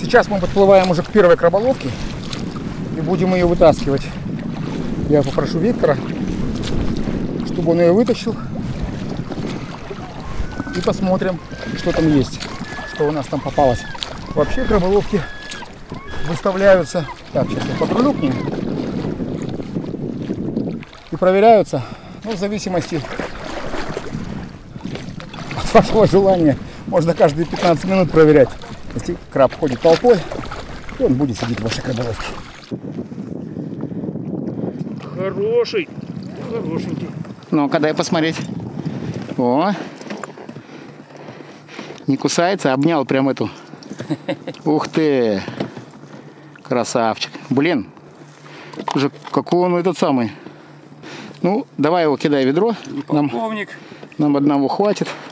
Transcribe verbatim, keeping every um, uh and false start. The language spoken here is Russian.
Сейчас мы подплываем уже к первой краболовке и будем ее вытаскивать. Я попрошу Виктора, чтобы он ее вытащил. И посмотрим, что там есть, что у нас там попалось. Вообще краболовки выставляются. Так, сейчас я подрулю к ним. И проверяются, ну, в зависимости от вашего желания. Можно каждые пятнадцать минут проверять. Если краб ходит толпой, то он будет сидеть в вашей краболовке. Хороший, хорошенький. Ну-ка, дай посмотреть. О, не кусается, обнял прям эту. Ух ты, красавчик. Блин, уже какой он этот самый. Ну, давай его кидай в ведро. Полковник. Нам, нам одного хватит.